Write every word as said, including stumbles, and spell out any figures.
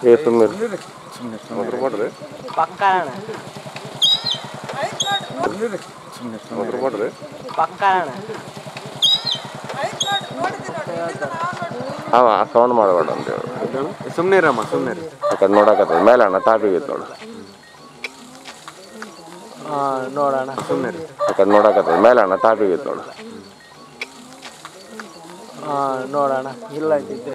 ಏ ಸುಮ್ಮನೆ ಮೊದಲು ಮಾಡ್ರಿ ಪಕ್ಕಣ ಮೊದಲು ಮಾಡ್ರಿ ಪಕ್ಕಣ ಅವ ಸೌಂಡ್ ಮಾಡಬೇಡ ಅಂತೇಳಿ ಸುಮ್ಮನೆ ರಮ್ಮ ಸುಮ್ಮನೆ ಆ ಕಡೆ ನೋಡಕತ್ತದ ಮೇಲೆ ಅಣ್ಣ ಟಾಪಿಗೆ ಇತ್ತು ನೋಡು ಹಾಂ ನೋಡೋಣ ಸುಮ್ಮನೆ ಆ ಕಡೆ ನೋಡಕತ್ತದ ಮೇಲೆ ಅಣ್ಣ ಟಾಪಿಗೆ ಇತ್ತು ನೋಡು ಹಾಂ ನೋಡೋಣ ಇಲ್ಲ ಇದ್ದಿದ್ದೆ